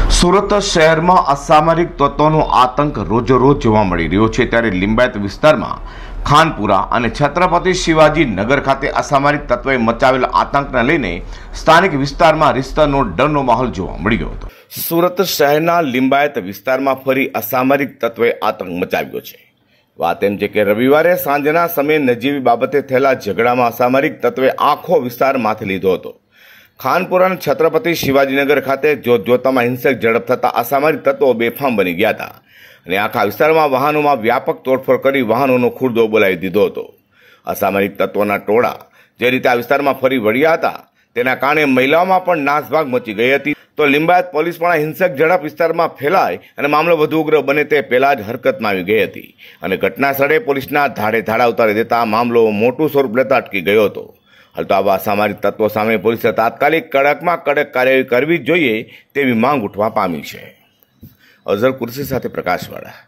સુરત શહેરમાં અસામરિક તત્વોનો આતંક રોજેરોજ જોવા મળી રહ્યો છે, ત્યારે લિંબાયત વિસ્તારમાં ખાનપુરા અને છત્રપતિ શિવાજી નગર ખાતે અસામરિક તત્વોએ મચાવેલ આતંકને લઈને સ્થાનિક વિસ્તારમાં રિશ્તાનો ડરનો માહોલ જોવા મળી ગયો હતો। સુરત શહેરના લિંબાયત વિસ્તારમાં ફરી અસામરિક તત્વોએ આતંક મચાવ્યો છે। વાત એમ છે કે રવિવારે સાંજના સમયે નજીવી બાબતે થયેલા ઝઘડામાં અસામરિક તત્વોએ આખો વિસ્તાર માથે લીધો હતો। ખાનપુરા અને છત્રપતિ શિવાજીનગર ખાતે જોતજોતામાં હિંસક ઝડપ થતા અસામરિક તત્વો બેફામ બની ગયા હતા અને આખા વિસ્તારમાં વાહનોમાં વ્યાપક તોડફોડ કરી વાહનોનો ખુરદો બોલાવી દીધો હતો। અસામરિક તત્વોના ટોળા જે રીતે આ વિસ્તારમાં ફરી વળ્યા હતા તેના કારણે મહિલાઓમાં પણ નાસભાગ મચી ગઈ હતી। તો લિંબાયત પોલીસ પણ આ હિંસક ઝડપ વિસ્તારમાં ફેલાય અને મામલો વધુ ઉગ્ર બને તે પહેલા જ હરકતમાં આવી ગઈ હતી અને ઘટના સ્થળે પોલીસના ધાડે ધાડા ઉતારી દેતા આ મામલો મોટું સ્વરૂપ લેતા અટકી ગયો હતો। હાલ તો આવા અસામરિક તત્વો સામે પોલીસે તાત્કાલિક કડકમાં કડક કાર્યવાહી કરવી જોઈએ તેવી માંગ ઉઠવા પામી છે। અઝર કુર્સી સાથે પ્રકાશવાળા।